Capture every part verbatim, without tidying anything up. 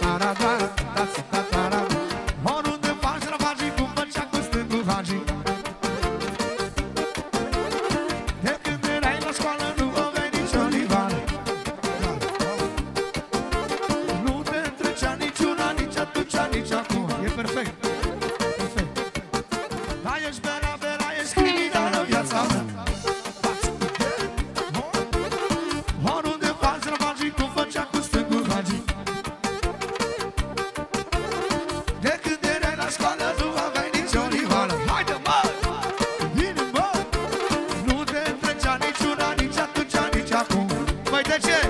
Oriunde faci ravagii, cum făcea cu stângul Hagi. De când erai la școală nu aveai nici o rivală. Nu te întrecea niciuna, nici atunci, nici acum. E perfect, perfect. Dar ești bera, bera, ești criminală în viața mea. Oriunde faci ravagii, cum făcea cu stângul Hagi. De când erai la școală nu aveai nici o rivală. Haide, mă! Vine, mă! Nu te întrecea niciuna, nici atunci, nici acum. Păi de ce?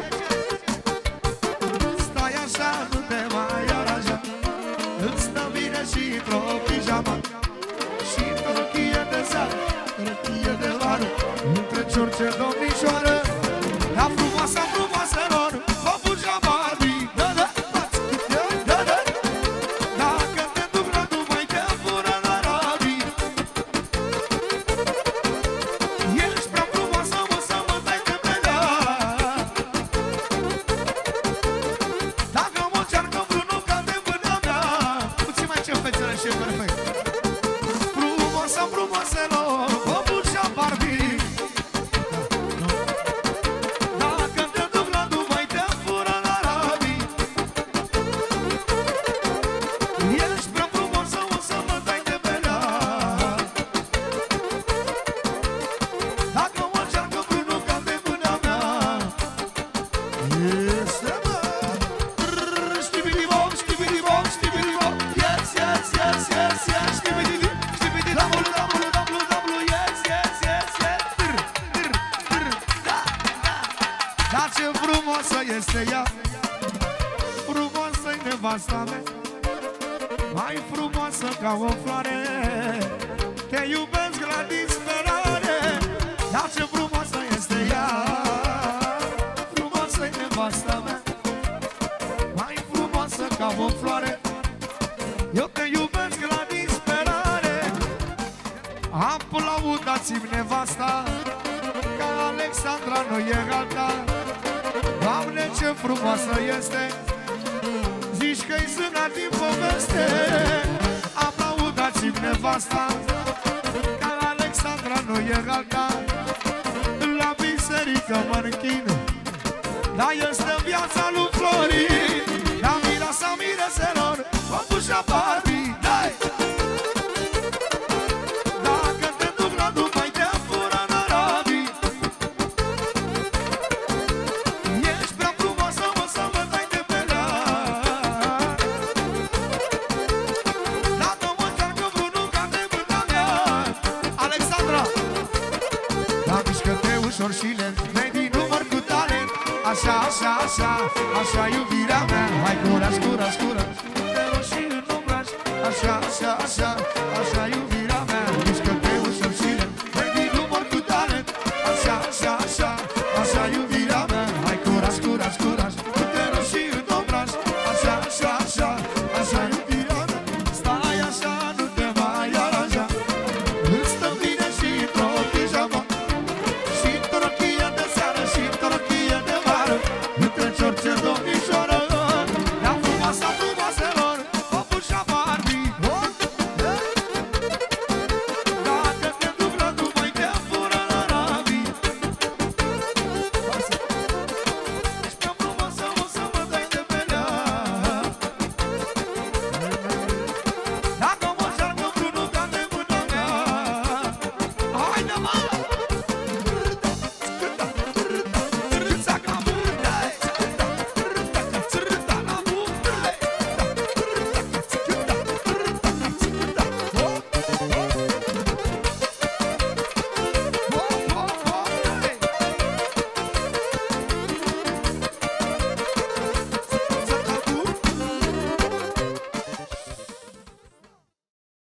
Stai așa, nu te mai aranja. Îți stă bine și într-o pijama și într-o rochie de seară, rochie de vară, între ciorce domnișoară. La frumoasa frumoaselor o buja Barbie. Da, da, da, da. Dacă te duc la Dubai, te fură la Arabii. Ești prea frumoasă, mă, să mă dai de pelea. Dacă mă încearcă vreunul ca de mâna mea. Puțin mai ce fețele și e perfect. Frumoasa frumoaselor o buja Barbie. Dar ce frumoasă este ea, frumoasă-i nevasta mea, mai frumoasă ca o floare. Te iubesc la disperare. Dar ce frumoasă este ea, frumoasă-i nevasta mea, mai frumoasă ca o floare. Eu te iubesc la disperare. Aplaudați-mi nevasta, ca Alexandra nu e alta. Doamne, ce frumoasă este, zici că-i zâna din poveste. Aplaudați-mi nevasta, ca Alexandra nu e alta. La biserică mă închin, dar este viața lui Florin. La mireasa mireselor, o bușa Barbie, dai! Dacă te duc la Dubai, te fură în Arabii. Ești prea frumoasă, mă, să mă dai de pelea. Dacă mă încearcă vreunul ca de mâna mea. Alexandra! Da, mișcă-te ușor și lent, vei din număr cu talent. Așa, așa, așa, așa iubirea mea. Hai, curaj, curaj, curaj.